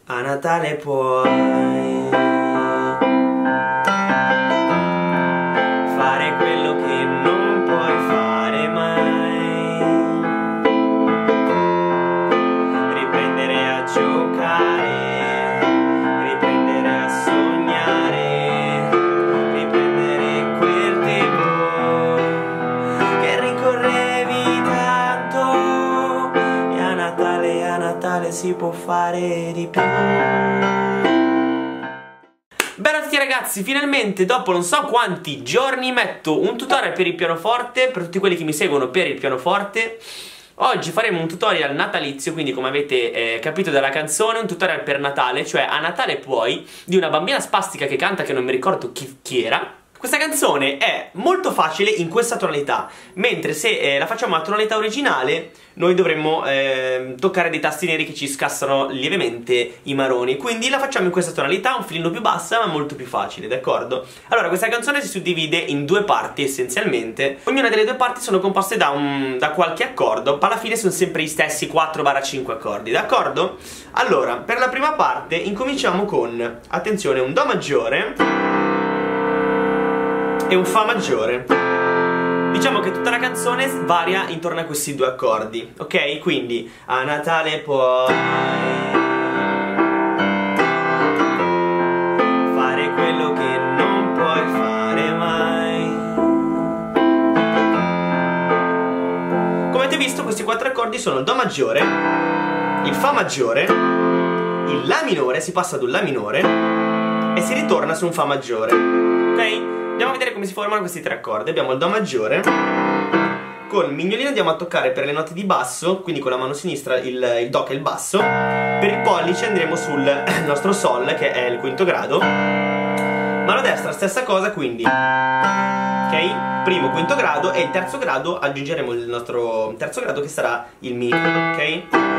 A Natale puoi fare quello che non puoi fare mai, riprendere a giocare, riprendere a sognare, riprendere quel tempo che rincorrevi tanto. E a Natale si può fare di più. Bene a tutti ragazzi, finalmente dopo non so quanti giorni metto un tutorial per il pianoforte, per tutti quelli che mi seguono per il pianoforte. Oggi faremo un tutorial natalizio, quindi come avete capito dalla canzone, un tutorial per Natale, cioè A Natale puoi, di una bambina spastica che canta, che non mi ricordo chi era. Questa canzone è molto facile in questa tonalità, mentre se la facciamo a tonalità originale noi dovremmo toccare dei tasti neri che ci scassano lievemente i maroni. Quindi la facciamo in questa tonalità, un filino più bassa ma molto più facile, d'accordo? Allora, questa canzone si suddivide in due parti essenzialmente. Ognuna delle due parti sono composte da qualche accordo, alla fine sono sempre gli stessi 4-5 accordi, d'accordo? Allora, per la prima parte incominciamo con, attenzione, un Do maggiore e un Fa maggiore. Diciamo che tutta la canzone varia intorno a questi due accordi, ok? Quindi a Natale puoi fare quello che non puoi fare mai. Come avete visto, questi quattro accordi sono il Do maggiore, il Fa maggiore, il La minore, si passa ad un La minore e si ritorna su un Fa maggiore, ok? Andiamo a vedere come si formano questi tre accordi. Abbiamo il Do maggiore, con il mignolino andiamo a toccare per le note di basso, quindi con la mano sinistra il Do che è il basso, per il pollice andremo sul nostro Sol che è il quinto grado, mano destra stessa cosa, quindi ok? Primo, quinto grado, e il terzo grado aggiungeremo il nostro terzo grado che sarà il Mi, ok?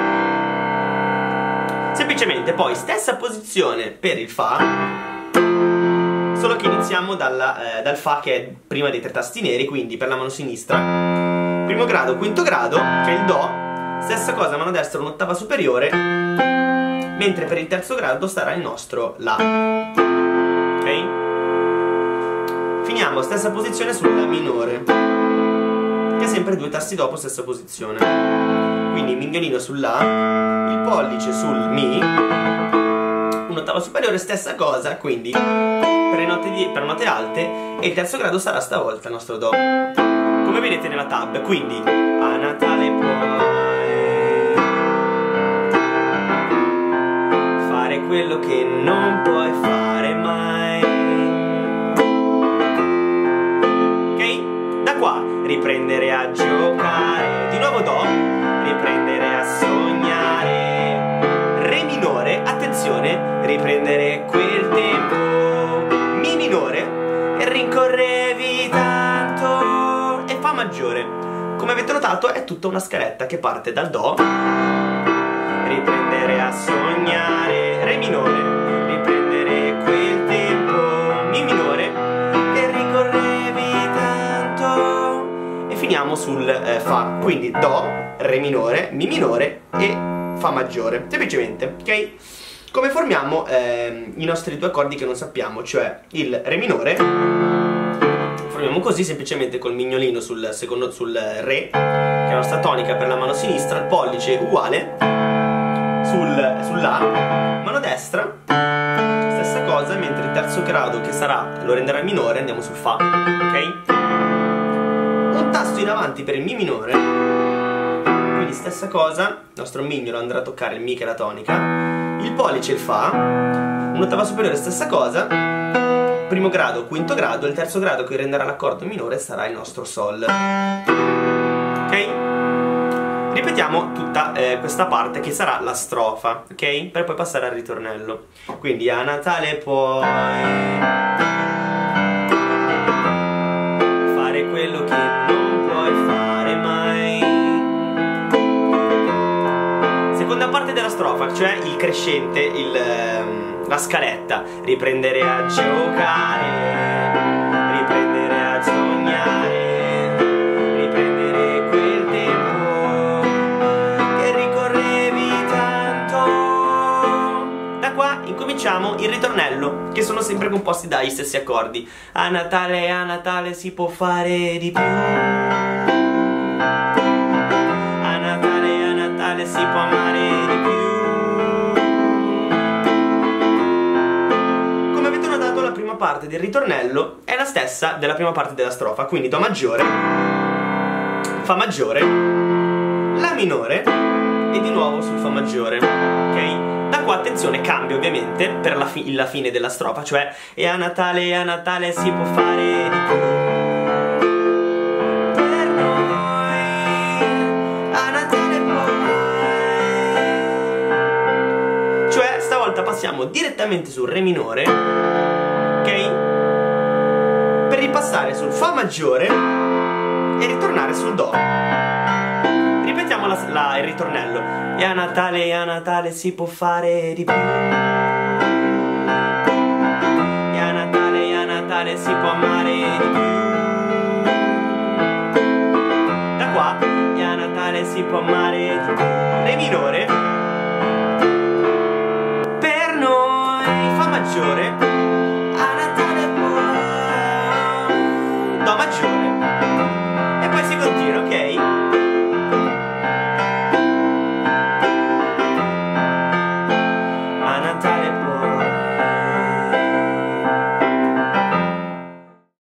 Semplicemente poi stessa posizione per il Fa, solo che iniziamo dal Fa che è prima dei tre tasti neri, quindi per la mano sinistra primo grado, quinto grado, che è il Do, stessa cosa, mano destra un'ottava superiore, mentre per il terzo grado sarà il nostro La, ok? Finiamo stessa posizione sul La minore, che è sempre due tasti dopo, stessa posizione, quindi il mignolino sul La, il pollice sul Mi, un'ottava superiore, stessa cosa, quindi per note alte, e il terzo grado sarà stavolta il nostro Do, come vedete nella tab. Quindi a Natale puoi fare quello che non puoi fare mai, ok? Da qua riprendere a giocare, di nuovo Do, riprendere a sognare, Re minore, attenzione, riprendere quel tempo, Mi minore, e rincorrevi tanto, e Fa maggiore. Come avete notato è tutta una scaletta che parte dal Do, riprendere a sognare, Re minore, riprendere quel tempo, Mi minore, e rincorrevi tanto, e finiamo sul Fa, quindi Do, Re minore, Mi minore e Fa maggiore, semplicemente, ok? Come formiamo i nostri due accordi che non sappiamo, cioè il Re minore, formiamo così semplicemente col mignolino sul Re, che è la nostra tonica per la mano sinistra, il pollice uguale, sul La, mano destra, stessa cosa, mentre il terzo grado che lo renderà minore, andiamo sul Fa, ok? Un tasto in avanti per il Mi minore, quindi stessa cosa, il nostro mignolo andrà a toccare il Mi che è la tonica, il pollice il Fa, un'ottava superiore stessa cosa, primo grado, quinto grado, il terzo grado che renderà l'accordo minore sarà il nostro Sol, ok? Ripetiamo tutta questa parte che sarà la strofa, ok? Per poi passare al ritornello. Quindi a Natale puoi fare quello che non puoi fare mai. Seconda parte della strofa, cioè il crescente, la scaletta. Riprendere a giocare, riprendere a sognare, riprendere quel tempo che ricorrevi tanto. incominciamo il ritornello, che sono sempre composti dagli stessi accordi. A Natale si può fare di più. A Natale si può amare di più. Come avete notato, la prima parte del ritornello è la stessa della prima parte della strofa, quindi Do maggiore, Fa maggiore, La minore e di nuovo sul Fa maggiore, ok? Da qua, attenzione, cambia ovviamente per la fine della strofa, cioè e a Natale si può fare di più. Per noi, a Natale poi. Cioè, stavolta passiamo direttamente sul Re minore, ok? Per ripassare sul Fa maggiore e ritornare sul Do. Ripetiamo il ritornello. E a Natale si può fare di più. E a Natale si può amare di più. Da qua, e a Natale si può amare di più. Re minore. Per noi, Fa maggiore.